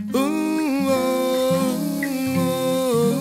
Ooh, oh, oh.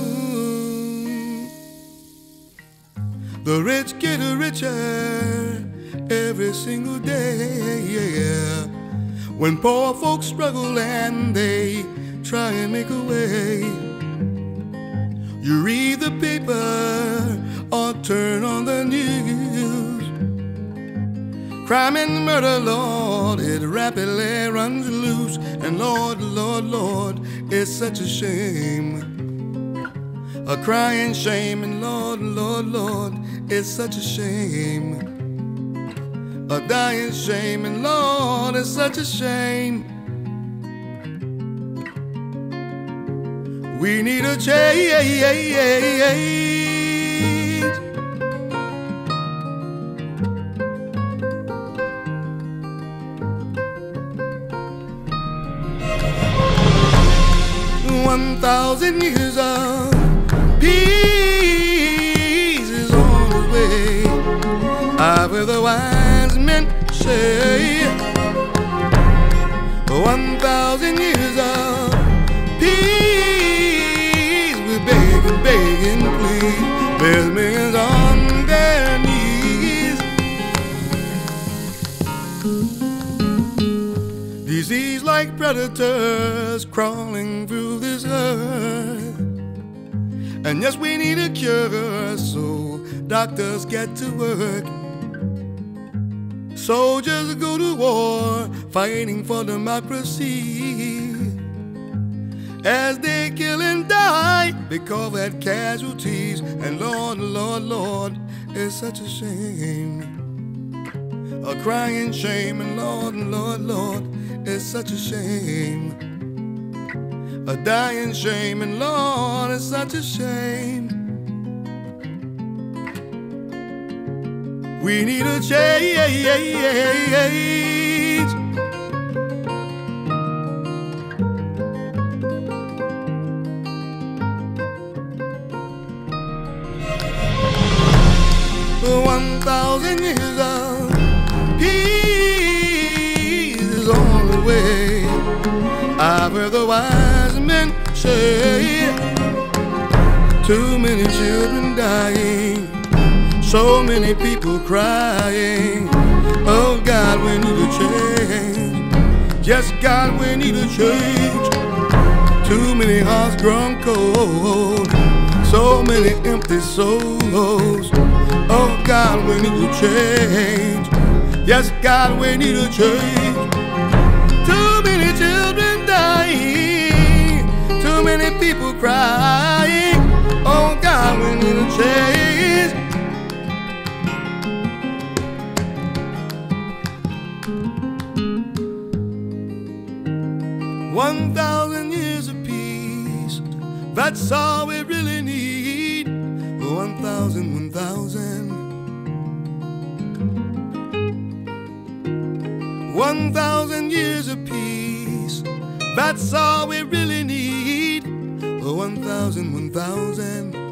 The rich get richer every single day, yeah. When poor folks struggle and they try and make a way, you read the paper or turn on the news. Crime and murder, Lord, it rapidly runs loose. And Lord, Lord, Lord, it's such a shame, a crying shame. And Lord, Lord, Lord, it's such a shame, a dying shame. And Lord, it's such a shame. We need a change. 1,000 years of peace is on the way. I've heard the wise men say 1,000 years of peace. We're begging, begging, please. There's millions on their knees. Disease like predators crawling through this earth. And yes, we need a cure, so doctors get to work. Soldiers go to war, fighting for democracy, as they kill and die because of casualties. And Lord, Lord, Lord, it's such a shame, a crying shame. And Lord, Lord, Lord, it's such a shame, a dying shame. And Lord, it's such a shame. We need a change. 1,000 years of peace is on the way. I've heard the wise men say too many children dying, so many people crying. Oh God, we need a change. Yes, God, we need a change. Too many hearts grown cold, so many empty souls. Oh God, we need a change. Yes, God, we need a change. Too many children dying, too many people crying. Oh God, we need a change. One 1,000 years of peace, that's all we really need. 1,000, 1,000. 1,000 years of peace, that's all we really need. 1,000, 1,000.